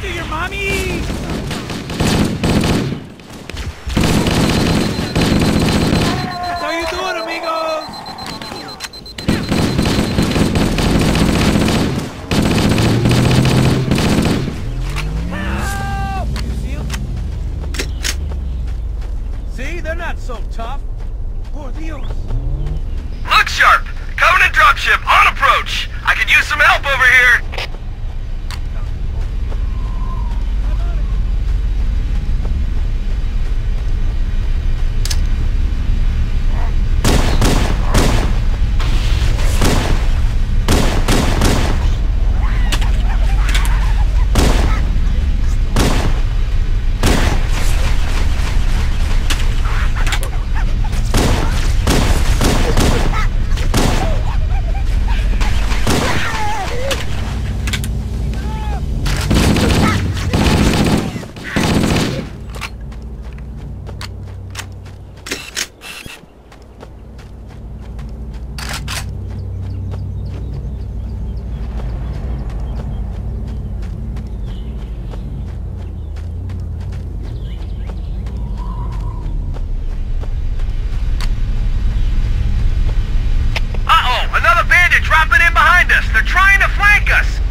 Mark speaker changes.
Speaker 1: to your mommy! That's how you do it, amigos! Help! You see them? See? They're not so tough. Por Dios.
Speaker 2: Look sharp! Covenant dropship on approach! I could use some help over here! Another bandit dropping in behind us! They're trying to flank us!